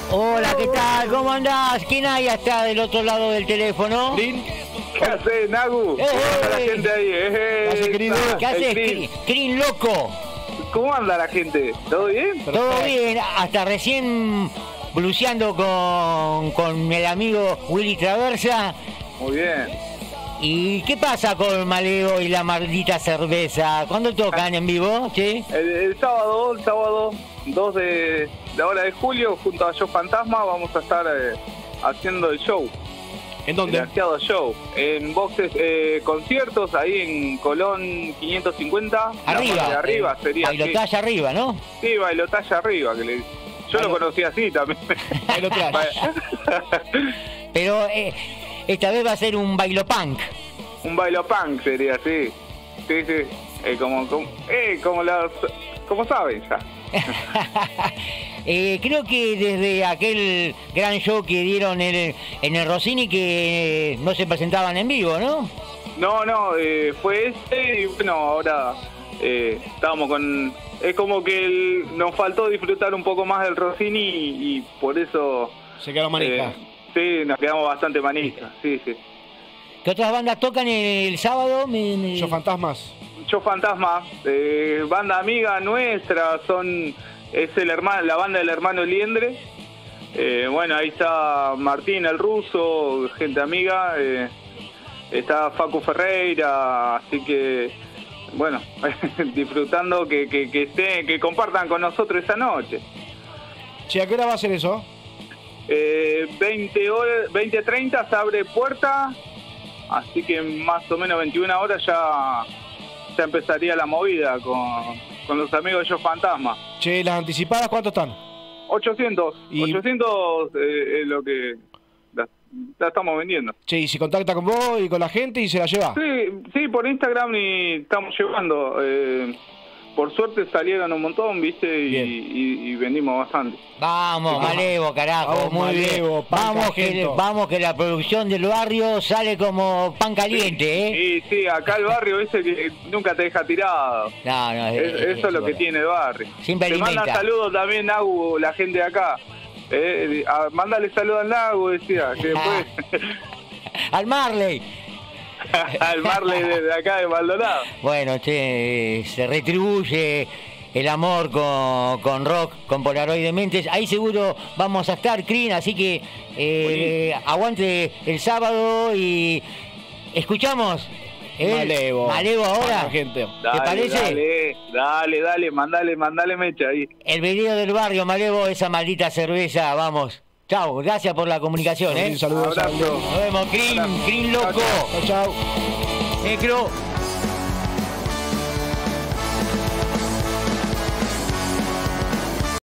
Hola, ¿qué tal? ¿Cómo andás? ¿Quién hay hasta del otro lado del teléfono? Crin. ¿Qué haces, Nagu? ¿Cómo anda la gente ahí? ¿Qué haces, querido? ¿Qué haces, Crin loco? ¿Cómo anda la gente? ¿Todo bien? Todo bien, hasta recién bluseando con el amigo Willy Traversa. Muy bien. ¿Y qué pasa con Maleo y la maldita cerveza? ¿Cuándo tocan en vivo? ¿Sí? El sábado 2 de ahora de julio, junto a Yo Fantasma, vamos a estar haciendo el show. ¿En dónde? El ansiado show. En boxes, conciertos, ahí en Colón 550. Arriba. De arriba sería. Bailotaje arriba, ¿no? Sí, bailotaje arriba. Yo lo conocí así también. Pero esta vez va a ser un bailopunk. Un bailopunk sería, sí. Sí, sí. Como saben ya. Creo que desde aquel gran show que dieron en el Rossini que no se presentaban en vivo, ¿no? No, fue ese y bueno, ahora estábamos con... Es como que nos faltó disfrutar un poco más del Rossini y por eso... Se quedaron manijas. Sí, nos quedamos bastante manijas, sí. ¿Qué otras bandas tocan el sábado? Yo Fantasmas. Yo Fantasma, banda amiga nuestra, la banda del hermano Liendre. Bueno, ahí está Martín el ruso, gente amiga, está Facu Ferreira, así que bueno, disfrutando que compartan con nosotros esa noche. Che, ¿a qué hora va a ser eso? 20:30 se abre puerta, así que más o menos 21 horas ya empezaría la movida con los amigos de Yo Fantasma. Che, ¿las anticipadas cuánto están? 800. Y... 800 es lo que la estamos vendiendo. Che, ¿y si contacta con vos y con la gente y se la lleva? Sí, por Instagram y estamos llevando. Por suerte salieron un montón, ¿viste? Y vendimos bastante. Vamos, Malevo, carajo, muy Malevo, bien. Vamos que la producción del barrio sale como pan caliente, ¿eh? Sí, acá el barrio ese que nunca te deja tirado. No, eso es lo que tiene el barrio. Siempre te alimenta. Manda saludos también, Nagu, la gente de acá. Mándale saludos al Nagu, decía. Que después... Al Marley. Al Marley de acá de Maldonado. Bueno, che, se retribuye el amor con rock, con Polaroid de Mentes. Ahí seguro vamos a estar, Crin, así que aguante el sábado y escuchamos Malevo ahora. Gente. ¿Te parece? Dale, mandale mecha ahí. El video del barrio, Malevo, esa maldita cerveza, vamos. Chao, gracias por la comunicación, Saludos. Abrazo. Nos vemos, Crin loco. Chao. Necro.